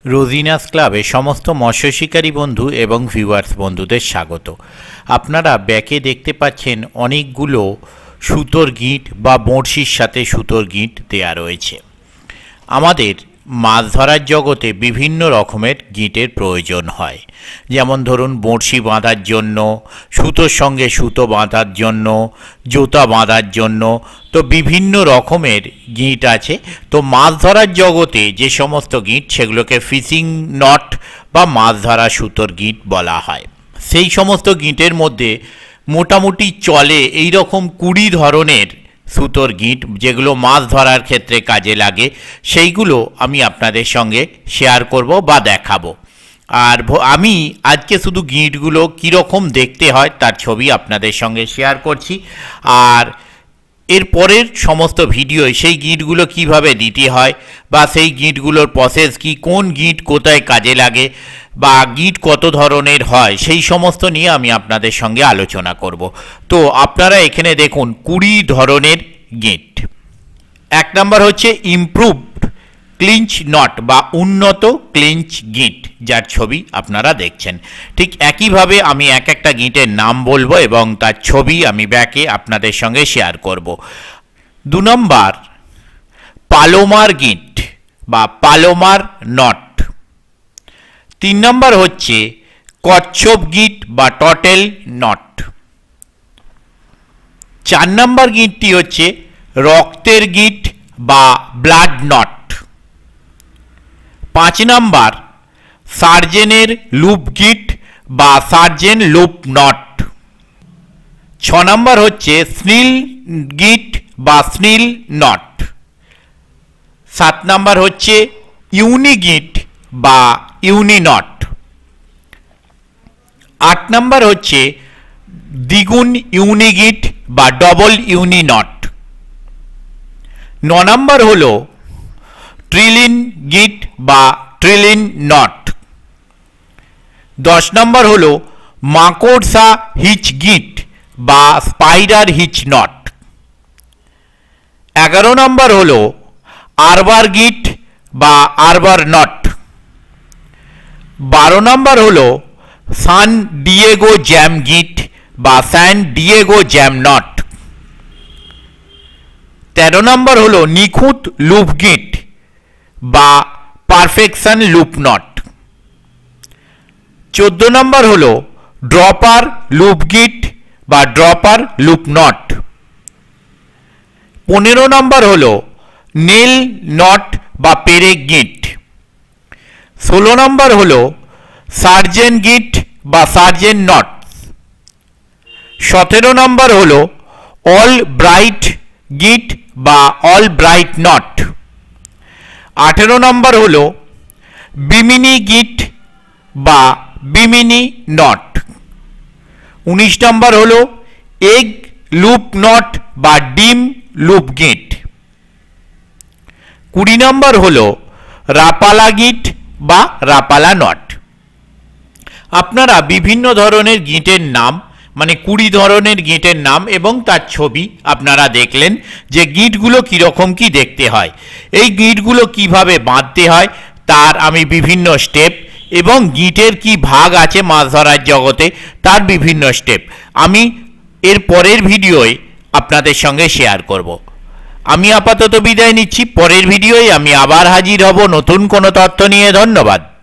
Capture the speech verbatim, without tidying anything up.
রোজিনাস ক্লাবে সমস্ত মৎস্য শিকারী বন্ধু এবং ভিউয়ার্স বন্ধুদের স্বাগত। আপনারা ব্যাকে দেখতে পাচ্ছেন অনেকগুলো সুতোর গিঁট বা বড়শির সাথে সুতোর গিঁট দেয়া রয়েছে। আমাদের মাছ ধরার জগতে বিভিন্ন রকমের গিঁটের প্রয়োজন হয়, যেমন ধরুন বড়শি বাঁধার জন্য, সুতোর সঙ্গে সুতো বাঁধার জন্য, জোতা বাঁধার জন্য, তো বিভিন্ন রকমের গিঁট আছে। তো মাছ ধরার জগতে যে সমস্ত গিঁট সেগুলোকে ফিশিং নট বা মাছ ধরা সুতোর গিঁট বলা হয়। সেই সমস্ত গিঁটের মধ্যে মোটামুটি চলে এই রকম কুড়ি ধরনের সুতোর গিঁট, যেগুলো মাছ ধরার ক্ষেত্রে কাজে লাগে, সেইগুলো আমি আপনাদের সঙ্গে শেয়ার করব বা দেখাবো। আর আমি আজকে শুধু গিঁটগুলো কীরকম দেখতে হয় তার ছবি আপনাদের সঙ্গে শেয়ার করছি। আর এর পরের সমস্ত ভিডিও সেই গিঁটগুলো কিভাবে দিতে হয় বা সেই গিঁটগুলোর প্রসেস কি, কোন গিঁট কোথায় কাজে লাগে বা গিঁট কত ধরনের হয়, সেই সমস্ত নিয়ে আমি আপনাদের সঙ্গে আলোচনা করব। তো আপনারা এখানে দেখুন কুড়ি ধরনের গিঁট। এক নম্বর হচ্ছে ইমপ্রুভড ক্লিঞ্চ নট বা উন্নত ক্লিঞ্চ গিঁট, যার ছবি আপনারা দেখছেন। ঠিক একইভাবে আমি এক একটা গিঁটের নাম বলবো এবং তার ছবি আমি ব্যাকে আপনাদের সঙ্গে শেয়ার করব। দু নম্বর পালোমার গিঁট বা পালোমার নট। তিন নম্বর হচ্ছে কচ্ছপ গিঁট বা টটেল নট। চার নম্বর গিঁটটি হচ্ছে রক্তের গিঁট বা ব্লাড নট। পাঁচ নম্বর সার্জেনের লুপ গিঁট বা সার্জেন লুপ নট। ছ নম্বর হচ্ছে স্নিল গিঁট বা স্নিল নট। সাত নম্বর হচ্ছে ইউনি গিঁট বা ইউনি নট। আট নম্বর হচ্ছে দ্বিগুণ ইউনি গিঁট বা ডবল ইউনি নট। ন নম্বর হলো ট্রিলিন গিঁট বা ট্রিলিন নট। দশ নম্বর হলো মাকড়সা হিচ গিঁট বা স্পাইডার হিচ নট। এগারো নম্বর হলো আরবার গিঁট বা আরবার নট। বারো নম্বর হলো সান ডিয়েগো জ্যাম গিঁট বা স্যান ডিয়েগো জ্যাম নট। তেরো নম্বর হলো নিখুঁত লুপ গিঁট বা পারফেকশন লুপ নট। চোদ্দ নম্বর হলো ড্রপার লুপ গিঁট বা ড্রপার লুপ নট। পনেরো নম্বর হলো নেল নট বা পেরেক গিঁট। ষোলো নম্বর হলো সার্জেন গিঁট বা সার্জেন নট। সতেরো নম্বর হলো অল ব্রাইট গিঁট বা অল ব্রাইট নট। আঠেরো নম্বর হলো বিমিনি গিঁট বা বিমিনি নট। উনিশ নম্বর হলো এগ লুপ নট বা ডিম লুপ গিঁট। কুড়ি নম্বর হলো রাপালা গিঁট বা রাপালা নট। আপনারা বিভিন্ন ধরনের গিঁটের নাম, মানে কুড়ি ধরনের গিঁটের নাম এবং তার ছবি আপনারা দেখলেন যে গিঁটগুলো কীরকম কি দেখতে হয়। এই গিঁটগুলো কিভাবে বাঁধতে হয় তার আমি বিভিন্ন স্টেপ এবং গিঁটের কি ভাগ আছে মাছ ধরার জগতে তার বিভিন্ন স্টেপ আমি এর পরের ভিডিওয় আপনাদের সঙ্গে শেয়ার করব। আমি আপাতত বিদায় নিচ্ছি। পরের ভিডিওয় আমি আবার হাজির হব নতুন কোনো তথ্য নিয়ে। ধন্যবাদ।